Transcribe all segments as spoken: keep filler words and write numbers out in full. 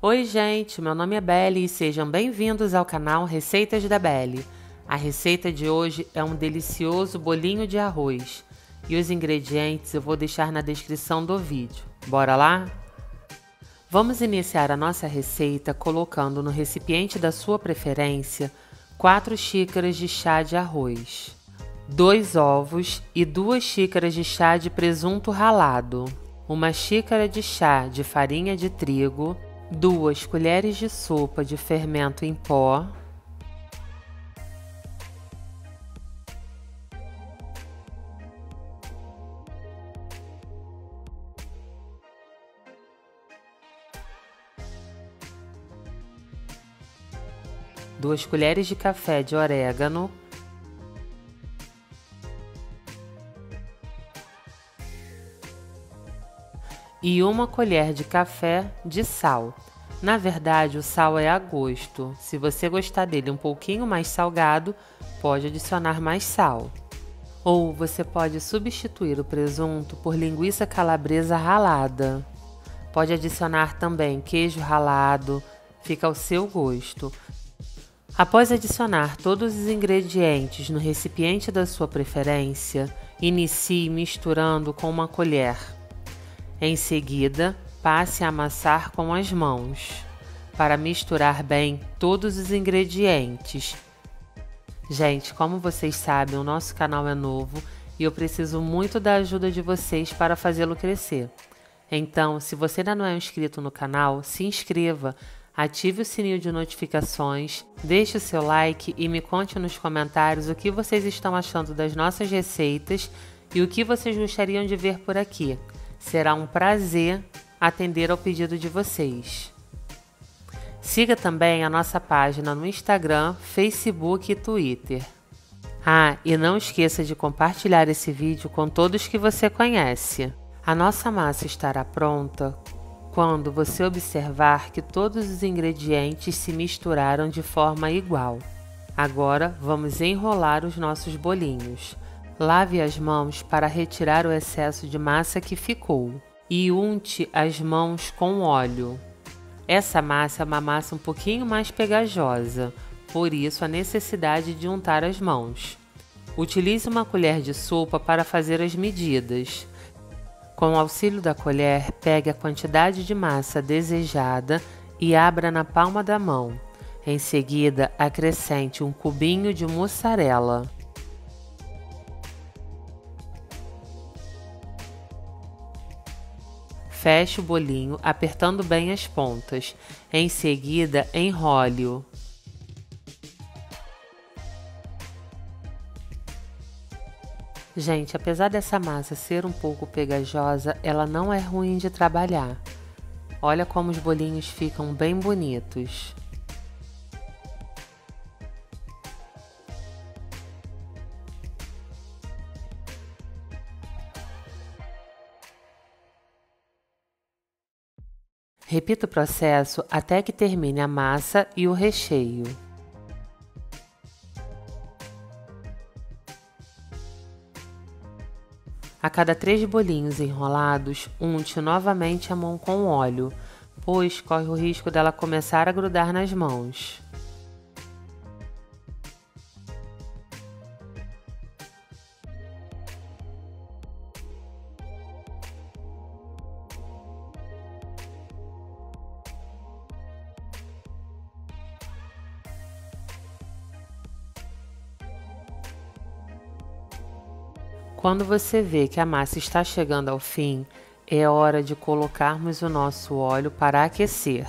Oi gente, meu nome é Belle e sejam bem-vindos ao canal Receitas da Belle. A receita de hoje é um delicioso bolinho de arroz e os ingredientes eu vou deixar na descrição do vídeo. Bora lá? Vamos iniciar a nossa receita colocando no recipiente da sua preferência quatro xícaras de chá de arroz, dois ovos e duas xícaras de chá de presunto ralado, uma xícara de chá de farinha de trigo, duas colheres de sopa de fermento em pó, duas colheres de café de orégano, e uma colher de café de sal. Na verdade, o sal é a gosto. Se você gostar dele um pouquinho mais salgado, pode adicionar mais sal. Ou você pode substituir o presunto por linguiça calabresa ralada. Pode adicionar também queijo ralado, fica ao seu gosto. Após adicionar todos os ingredientes no recipiente da sua preferência, inicie misturando com uma colher. Em seguida, passe a amassar com as mãos, para misturar bem todos os ingredientes. Gente, como vocês sabem, o nosso canal é novo e eu preciso muito da ajuda de vocês para fazê-lo crescer. Então, se você ainda não é inscrito no canal, se inscreva, ative o sininho de notificações, deixe o seu like e me conte nos comentários o que vocês estão achando das nossas receitas e o que vocês gostariam de ver por aqui. Será um prazer atender ao pedido de vocês. Siga também a nossa página no Instagram, Facebook e Twitter. Ah, e não esqueça de compartilhar esse vídeo com todos que você conhece. A nossa massa estará pronta quando você observar que todos os ingredientes se misturaram de forma igual. Agora vamos enrolar os nossos bolinhos. Lave as mãos para retirar o excesso de massa que ficou e unte as mãos com óleo. Essa massa é uma massa um pouquinho mais pegajosa, por isso a necessidade de untar as mãos. Utilize uma colher de sopa para fazer as medidas. Com o auxílio da colher, pegue a quantidade de massa desejada e abra na palma da mão. Em seguida, acrescente um cubinho de mussarela. Feche o bolinho apertando bem as pontas. Em seguida, enrole-o. Gente, apesar dessa massa ser um pouco pegajosa, ela não é ruim de trabalhar. Olha como os bolinhos ficam bem bonitos. Repita o processo até que termine a massa e o recheio. A cada três bolinhos enrolados, unte novamente a mão com óleo, pois corre o risco dela começar a grudar nas mãos. Quando você vê que a massa está chegando ao fim, é hora de colocarmos o nosso óleo para aquecer.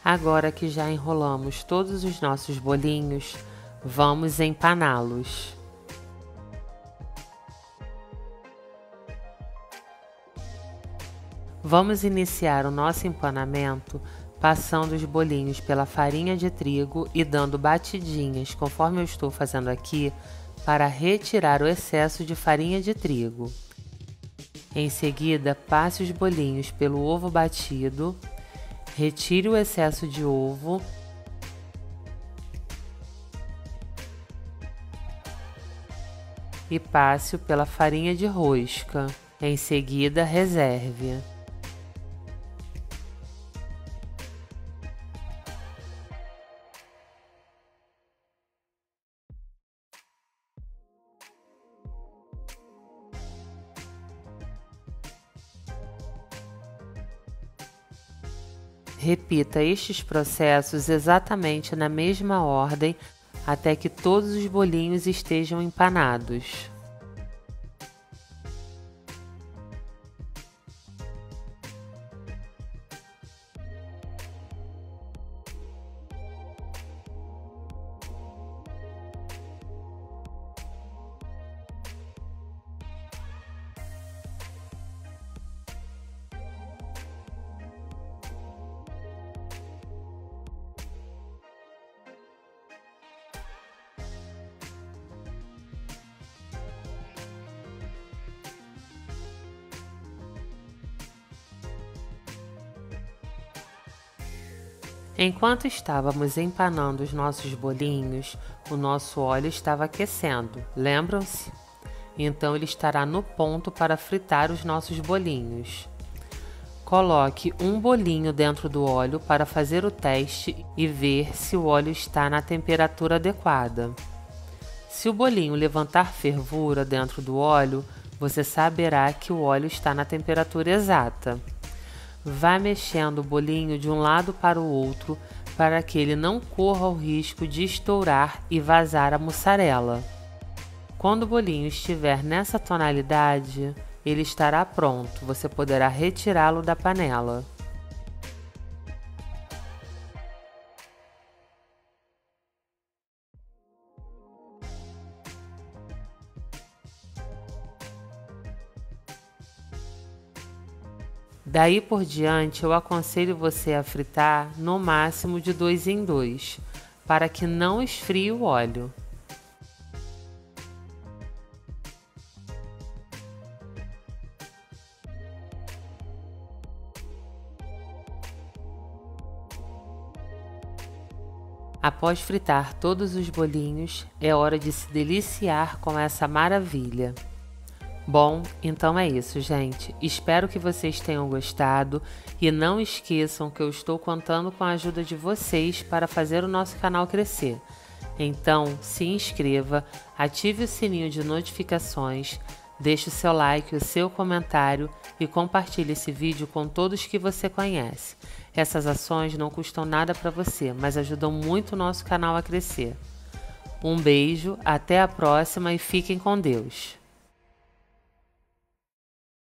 Agora que já enrolamos todos os nossos bolinhos, vamos empaná-los. Vamos iniciar o nosso empanamento passando os bolinhos pela farinha de trigo e dando batidinhas, conforme eu estou fazendo aqui, para retirar o excesso de farinha de trigo. Em seguida, passe os bolinhos pelo ovo batido, retire o excesso de ovo e passe-o pela farinha de rosca. Em seguida, reserve. Repita estes processos exatamente na mesma ordem até que todos os bolinhos estejam empanados. Enquanto estávamos empanando os nossos bolinhos, o nosso óleo estava aquecendo, lembram-se? Então ele estará no ponto para fritar os nossos bolinhos. Coloque um bolinho dentro do óleo para fazer o teste e ver se o óleo está na temperatura adequada. Se o bolinho levantar fervura dentro do óleo, você saberá que o óleo está na temperatura exata. Vá mexendo o bolinho de um lado para o outro para que ele não corra o risco de estourar e vazar a mussarela. Quando o bolinho estiver nessa tonalidade, ele estará pronto, você poderá retirá-lo da panela. Daí por diante, eu aconselho você a fritar no máximo de dois em dois, para que não esfrie o óleo. Após fritar todos os bolinhos, é hora de se deliciar com essa maravilha. Bom, então é isso, gente. Espero que vocês tenham gostado e não esqueçam que eu estou contando com a ajuda de vocês para fazer o nosso canal crescer. Então, se inscreva, ative o sininho de notificações, deixe o seu like, o seu comentário e compartilhe esse vídeo com todos que você conhece. Essas ações não custam nada para você, mas ajudam muito o nosso canal a crescer. Um beijo, até a próxima e fiquem com Deus!